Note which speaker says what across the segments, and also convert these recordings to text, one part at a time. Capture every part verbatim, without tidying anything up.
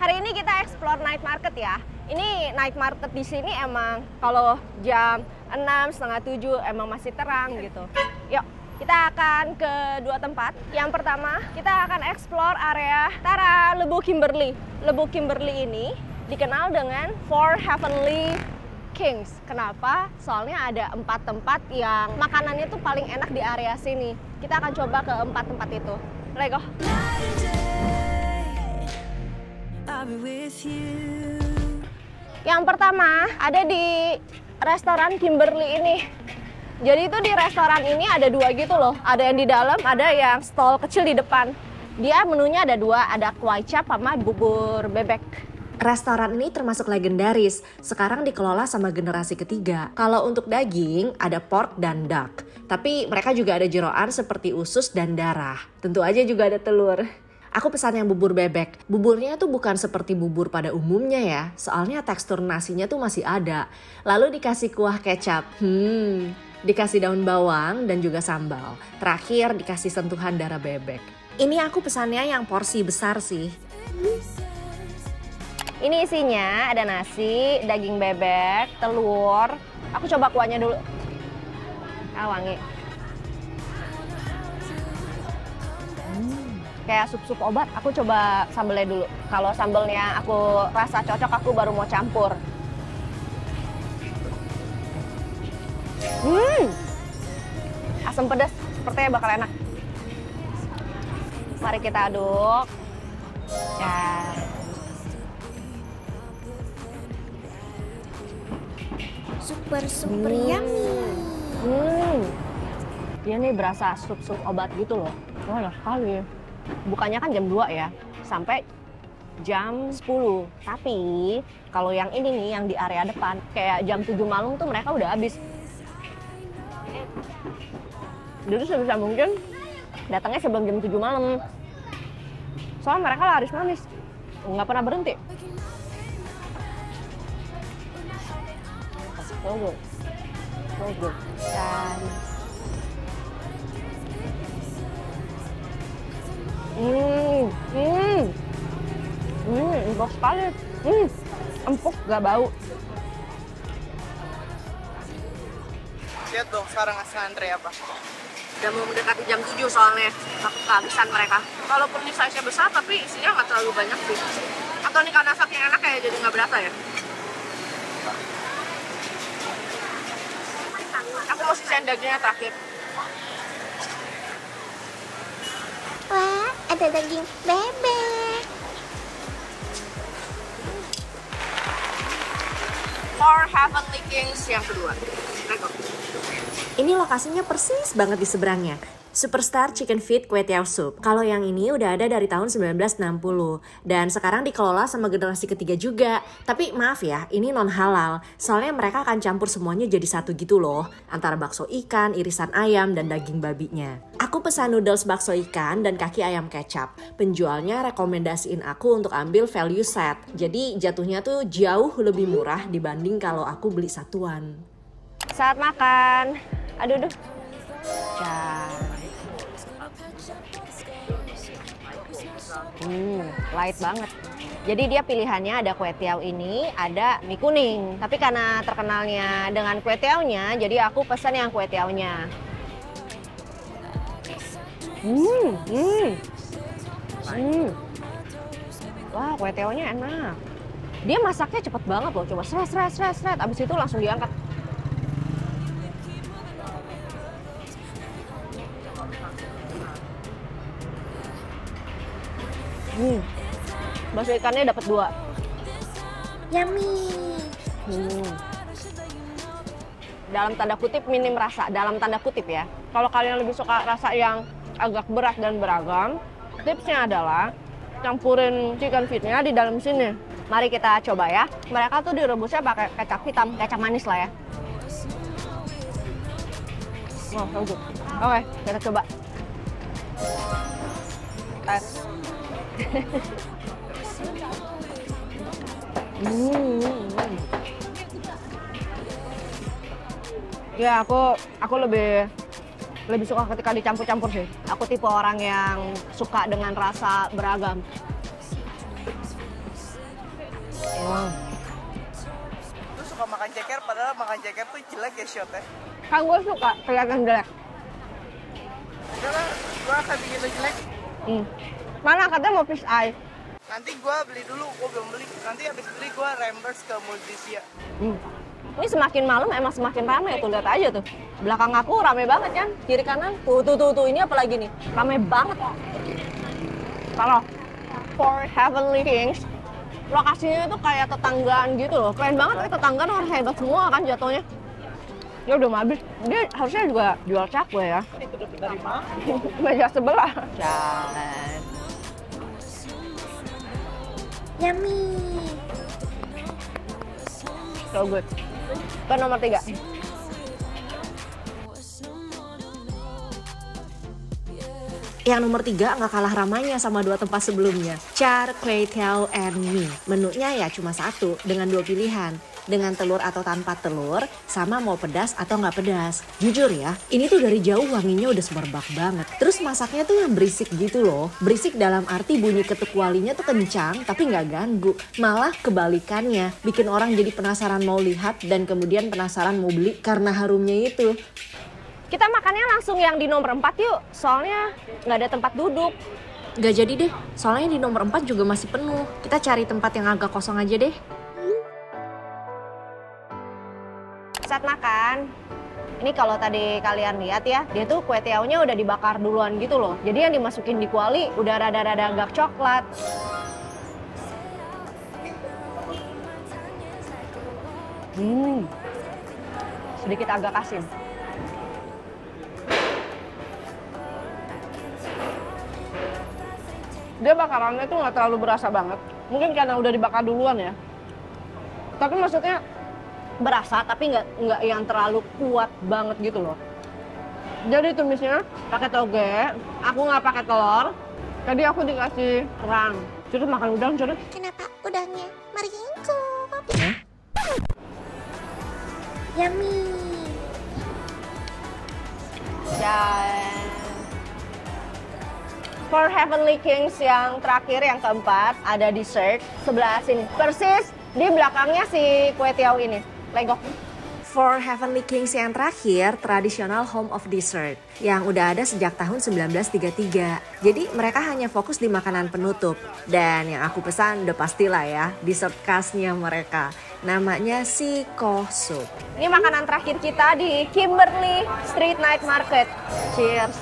Speaker 1: Hari ini kita explore night market ya. Ini night market di sini emang kalau jam enam, setengah tujuh emang masih terang gitu. Yuk, kita akan ke dua tempat. Yang pertama, kita akan explore area Tara Lebu Kimberly. Lebu Kimberly ini dikenal dengan Four Heavenly Kings. Kenapa? Soalnya ada empat tempat yang makanannya tuh paling enak di area sini. Kita akan coba ke empat tempat itu. Let's go. Yang pertama ada di restoran Kimberly ini. Jadi itu di restoran ini ada dua gitu loh. Ada yang di dalam, ada yang stall kecil di depan. Dia menunya ada dua, ada kuai cap sama bubur bebek.
Speaker 2: Restoran ini termasuk legendaris, sekarang dikelola sama generasi ketiga. Kalau untuk daging, ada pork dan duck. Tapi mereka juga ada jeroan seperti usus dan darah. Tentu aja juga ada telur. Aku pesan yang bubur bebek. Buburnya tuh bukan seperti bubur pada umumnya ya, soalnya tekstur nasinya tuh masih ada. Lalu dikasih kuah kecap, hmm, dikasih daun bawang dan juga sambal. Terakhir dikasih sentuhan darah bebek. Ini aku pesannya yang porsi besar sih.
Speaker 1: Ini isinya ada nasi, daging bebek, telur. Aku coba kuahnya dulu. Ah, wangi. Kayak sup-sup obat. Aku coba sambelnya dulu. Kalau sambelnya aku rasa cocok, aku baru mau campur. Hmm, asam pedas, sepertinya bakal enak. Mari kita aduk. Ya.
Speaker 3: Super super hmm. yummy.
Speaker 1: Hmm. Dia nih berasa sup-sup obat gitu loh. Wah, enak sekali. Bukannya kan jam dua ya, sampai jam sepuluh. Tapi kalau yang ini nih, yang di area depan, kayak jam tujuh malam tuh mereka udah habis. Jadi sebisa mungkin datangnya sebelum jam tujuh malam. Soalnya mereka laris manis, nggak pernah berhenti. So good. So good. Dan Hmm, hmm, hmm, empuk sekali. Hmm, empuk gak bau.
Speaker 4: Lihat dong sekarang ngasih antre apa.
Speaker 1: Udah mau mendekati jam tujuh soalnya takut kehabisan mereka. Walaupun ini size-nya besar tapi isinya nggak terlalu banyak sih. Atau nih karena saking enak ya jadi nggak berasa ya. Aku mau sisain dagingnya terakhir.
Speaker 3: Wah, ada daging bebek.
Speaker 1: Four Heavenly Kings yang kedua. Rekor.
Speaker 2: Ini lokasinya persis banget di seberangnya. Superstar Chicken Feet Kue Tiao Soup. Kalau yang ini udah ada dari tahun sembilan belas enam puluh. Dan sekarang dikelola sama generasi ketiga juga. Tapi maaf ya, ini non halal. Soalnya mereka akan campur semuanya jadi satu gitu loh. Antara bakso ikan, irisan ayam, dan daging babinya. Aku pesan noodles bakso ikan dan kaki ayam kecap. Penjualnya rekomendasiin aku untuk ambil value set. Jadi jatuhnya tuh jauh lebih murah dibanding kalau aku beli satuan.
Speaker 1: Saat makan. Aduh, aduh. Cah. Hmm, light banget. Jadi dia pilihannya ada kue tiao ini, ada mie kuning. Tapi karena terkenalnya dengan kue tiaonya, jadi aku pesan yang kue tiaonya. Hmm, hmm, hmm. Wah, kue tiaonya enak. Dia masaknya cepet banget loh. Coba seret, seret, seret, seret. Abis itu langsung diangkat. Hmm, bakso ikannya dapat dua.
Speaker 3: Yummy.
Speaker 1: Hmm. Dalam tanda kutip minim rasa, dalam tanda kutip ya. Kalau kalian lebih suka rasa yang agak berat dan beragam, tipsnya adalah campurin chicken feet-nya di dalam sini. Mari kita coba ya. Mereka tuh direbusnya pakai kecap hitam, kecap manis lah ya. Oh, bagus. Oke, kita coba. Tes. hmm. Ya aku aku lebih lebih suka ketika dicampur-campur sih. Aku tipe orang yang suka dengan rasa beragam. Oh.
Speaker 4: Lu suka makan ceker, padahal makan ceker tuh jelek ya shotnya.
Speaker 1: Kan gue suka kelihatan jelek.
Speaker 4: Udah lah, gue akan bikin lu jelek.
Speaker 1: Hmm. Mana katanya mau fish eye?
Speaker 4: Nanti gue beli dulu, gue belum beli. Nanti habis beli gue reimburse ke Multisia.
Speaker 1: Hmm. Ini semakin malam emang semakin ramai tuh, lihat aja tuh. Belakang aku rame banget kan, kiri kanan. Tuh tuh tuh tuh ini apalagi nih, rame banget. Kalau For Heavenly Kings, lokasinya tuh kayak tetanggaan gitu loh. Keren banget, tapi tetanggaan orang hebat semua kan jatuhnya. Dia udah habis, dia harusnya juga jual cakwe ya.
Speaker 4: Dari mana?
Speaker 1: Meja sebelah. Jalan.
Speaker 3: Yummy.
Speaker 1: So good. Ke nomor tiga.
Speaker 2: Yang nomor tiga nggak kalah ramainya sama dua tempat sebelumnya, Char Kway Teow and Mee. Menunya ya cuma satu dengan dua pilihan, dengan telur atau tanpa telur, sama mau pedas atau nggak pedas. Jujur ya, ini tuh dari jauh wanginya udah semerbak banget. Terus masaknya tuh yang berisik gitu loh. Berisik dalam arti bunyi ketuk walinya tuh kencang tapi nggak ganggu. Malah kebalikannya, bikin orang jadi penasaran mau lihat dan kemudian penasaran mau beli karena harumnya itu.
Speaker 1: Kita makannya langsung yang di nomor empat yuk, soalnya nggak ada tempat duduk.
Speaker 2: Gak jadi deh, soalnya di nomor empat juga masih penuh. Kita cari tempat yang agak kosong aja deh.
Speaker 1: Saat makan, ini kalau tadi kalian lihat ya, dia tuh kue tiaonya udah dibakar duluan gitu loh. Jadi yang dimasukin di kuali udah rada-rada agak coklat. Hmm, sedikit agak asin. Dia bakarannya tuh nggak terlalu berasa banget. Mungkin karena udah dibakar duluan ya. Tapi maksudnya berasa, tapi nggak nggak yang terlalu kuat banget gitu loh. Jadi tumisnya pakai toge, aku nggak pakai telur. Tadi aku dikasih kerang. Curut makan udang, curut.
Speaker 3: Kenapa udangnya meringkuk?
Speaker 2: Hah?
Speaker 3: Yummy.
Speaker 1: Dan For Heavenly Kings yang terakhir, yang keempat, ada dessert sebelah sini. Persis di belakangnya si kue tiaw ini. Legok.
Speaker 2: For Heavenly Kings yang terakhir, tradisional home of dessert yang udah ada sejak tahun sembilan belas tiga puluh tiga. Jadi mereka hanya fokus di makanan penutup. Dan yang aku pesan udah pastilah ya, dessert khasnya mereka. Namanya si Koh Soup.
Speaker 1: Ini makanan terakhir kita di Kimberley Street Night Market. Cheers.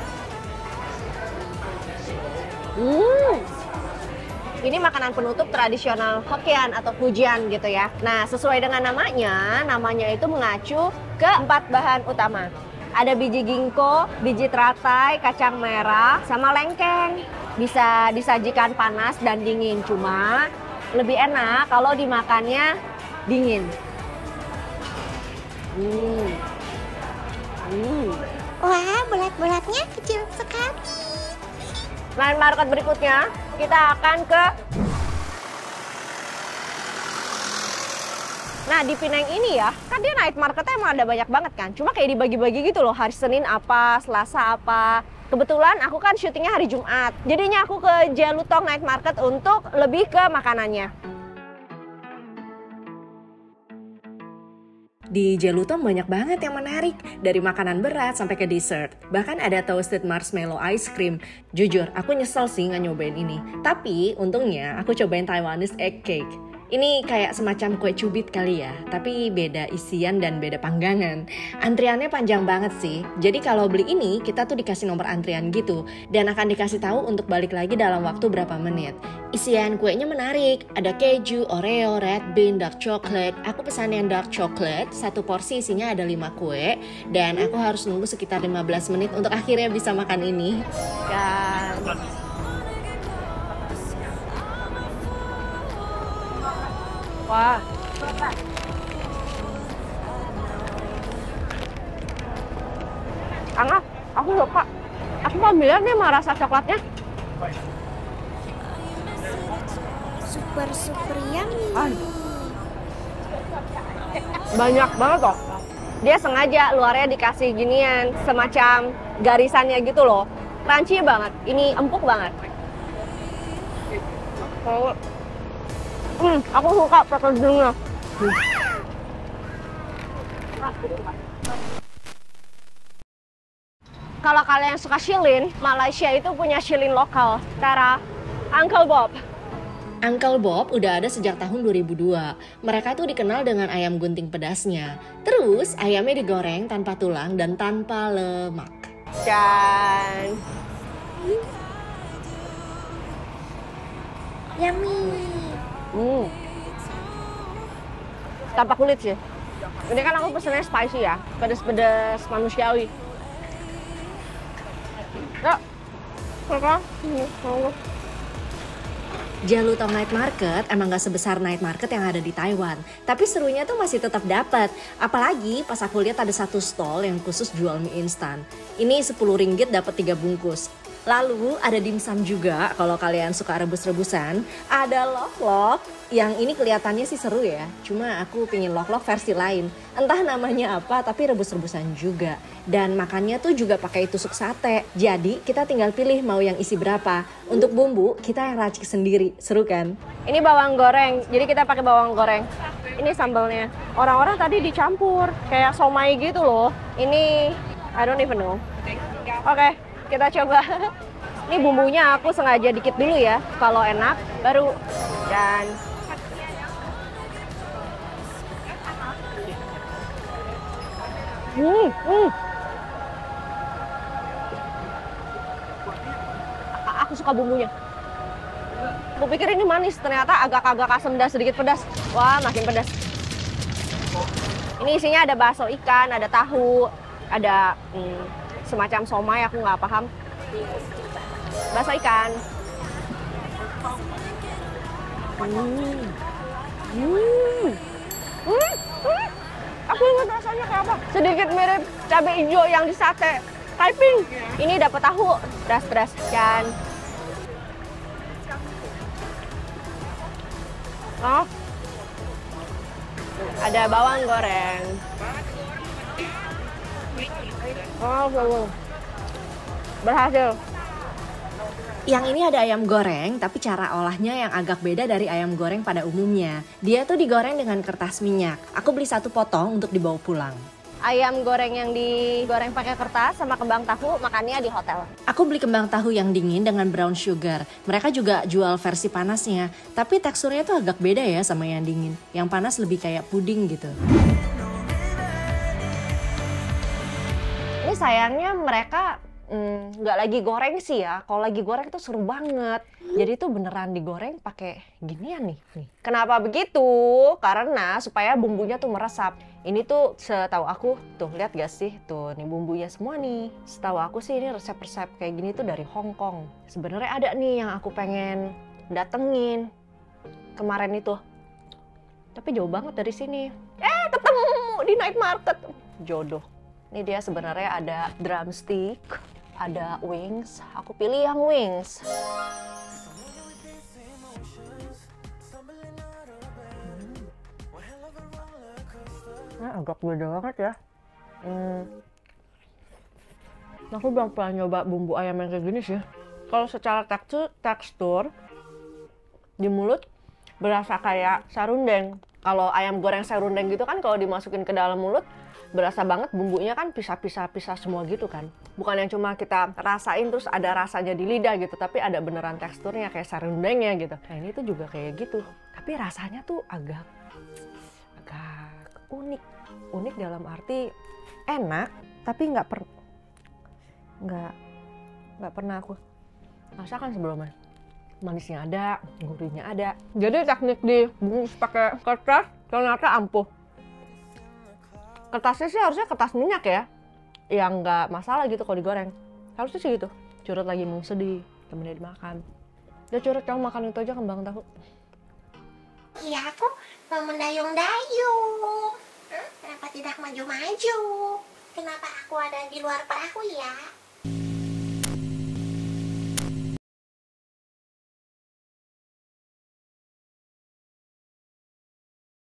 Speaker 1: Hmm. Ini makanan penutup tradisional Hokkien atau Fujian gitu ya. Nah, sesuai dengan namanya, namanya itu mengacu ke empat bahan utama. Ada biji ginkgo, biji teratai, kacang merah, sama lengkeng. Bisa disajikan panas dan dingin, cuma lebih enak kalau dimakannya dingin. Hmm. Hmm.
Speaker 3: Wah, bulat-bulatnya kecil sekali.
Speaker 1: Night market berikutnya, kita akan ke... Nah, di Penang ini ya, kan dia night marketnya emang ada banyak banget kan. Cuma kayak dibagi-bagi gitu loh, hari Senin apa, Selasa apa. Kebetulan aku kan syutingnya hari Jumat. Jadinya aku ke Jelutong Night Market untuk lebih ke makanannya.
Speaker 2: Di Jelutong banyak banget yang menarik, dari makanan berat sampai ke dessert. Bahkan ada toasted marshmallow ice cream. Jujur, aku nyesel sih nggak nyobain ini. Tapi untungnya aku cobain Taiwanese egg cake. Ini kayak semacam kue cubit kali ya, tapi beda isian dan beda panggangan. Antriannya panjang banget sih. Jadi kalau beli ini, kita tuh dikasih nomor antrian gitu. Dan akan dikasih tahu untuk balik lagi dalam waktu berapa menit. Isian kuenya menarik. Ada keju, oreo, red bean, dark chocolate. Aku pesan yang dark chocolate. Satu porsi isinya ada lima kue. Dan aku harus nunggu sekitar lima belas menit untuk akhirnya bisa makan ini.
Speaker 1: Dan... Wah. Angat, aku lupa. Aku ambilnya nih sama rasa coklatnya.
Speaker 3: Super super yummy.
Speaker 1: Ah. Banyak banget loh. Dia sengaja luarnya dikasih ginian, semacam garisannya gitu loh. Crunchy banget. Ini empuk banget. Oh. Hmm, aku suka packagingnya. Hmm. Kalau kalian suka shilin, Malaysia itu punya shilin lokal, cara Uncle Bob.
Speaker 2: Uncle Bob udah ada sejak tahun dua ribu dua. Mereka tuh dikenal dengan ayam gunting pedasnya. Terus ayamnya digoreng tanpa tulang dan tanpa lemak.
Speaker 1: Dan
Speaker 3: Yummy.
Speaker 1: hmm. tanpa kulit sih. Ini kan aku pesennya spicy ya, pedas-pedas manusiawi. Ya, kakak.
Speaker 2: Jalutong Night Market emang gak sebesar night market yang ada di Taiwan. Tapi serunya tuh masih tetap dapat. Apalagi pas aku lihat ada satu stall yang khusus jual mie instan. Ini sepuluh ringgit dapat tiga bungkus. Lalu ada dimsum juga kalau kalian suka rebus-rebusan. Ada lok-lok yang ini kelihatannya sih seru ya. Cuma aku pingin lok-lok versi lain. Entah namanya apa tapi rebus-rebusan juga. Dan makannya tuh juga pakai tusuk sate. Jadi kita tinggal pilih mau yang isi berapa. Untuk bumbu kita yang racik sendiri. Seru kan?
Speaker 1: Ini bawang goreng, jadi kita pakai bawang goreng. Ini sambalnya. Orang-orang tadi dicampur, kayak somai gitu loh. Ini, I don't even know. Oke, kita coba. Ini bumbunya aku sengaja dikit dulu ya. Kalau enak, baru. Dan Hmm, hmm. A- Aku suka bumbunya. Aku pikir ini manis, ternyata agak-agak asam dan sedikit pedas. Wah, makin pedas. Ini isinya ada bakso ikan, ada tahu, ada hmm, semacam somai, aku nggak paham. Bakso ikan. Hmm. Hmm. Hmm. Hmm. Aku ingat rasanya kayak apa? Sedikit mirip cabai hijau yang di sate Taiping. Ini dapat tahu, pedas-pedas dan oh, ada bawang goreng. Oh, berhasil.
Speaker 2: Yang ini ada ayam goreng, tapi cara olahnya yang agak beda dari ayam goreng pada umumnya. Dia tuh digoreng dengan kertas minyak. Aku beli satu potong untuk dibawa pulang.
Speaker 1: Ayam goreng yang digoreng pakai kertas sama kembang tahu makannya di hotel.
Speaker 2: Aku beli kembang tahu yang dingin dengan brown sugar. Mereka juga jual versi panasnya, tapi teksturnya tuh agak beda ya sama yang dingin. Yang panas lebih kayak puding gitu.
Speaker 1: Ini sayangnya mereka nggak mm, lagi goreng sih ya. Kalau lagi goreng tuh seru banget. Jadi tuh beneran digoreng pakai ginian nih. nih. Kenapa begitu? Karena supaya bumbunya tuh meresap. Ini tuh setahu aku, tuh lihat gak sih? Tuh nih bumbunya semua nih. Setahu aku sih ini resep-resep kayak gini tuh dari Hong Kong. Sebenarnya ada nih yang aku pengen datengin kemarin itu. Tapi jauh banget dari sini. Eh, ketemu di night market. Jodoh. Ini dia sebenarnya ada drumstick, ada wings. Aku pilih yang wings. Nah, agak beda banget ya. Hmm. Aku belum pernah nyoba bumbu ayam yang kayak gini sih. Kalau secara tekstur, tekstur di mulut berasa kayak sarundeng. Kalau ayam goreng sarundeng gitu kan kalau dimasukin ke dalam mulut berasa banget bumbunya kan pisah-pisah-pisah semua gitu kan. Bukan yang cuma kita rasain terus ada rasanya di lidah gitu, tapi ada beneran teksturnya kayak sarundengnya gitu. Nah ini tuh juga kayak gitu. Tapi rasanya tuh agak agak unik. Unik dalam arti enak, tapi nggak per nggak nggak pernah aku rasakan sebelumnya. Manisnya ada, gurihnya ada. Jadi teknik dibungkus pakai kertas ternyata ampuh. Kertasnya sih harusnya kertas minyak ya, yang nggak masalah gitu kalau digoreng. Harusnya sih gitu. Curut lagi mau sedih, temennya dimakan. Udah curut, kamu makan itu aja kembang tahu.
Speaker 3: Iya, aku mau mendayung-dayung. Hmm, kenapa tidak maju-maju? Kenapa aku ada di luar perahu ya?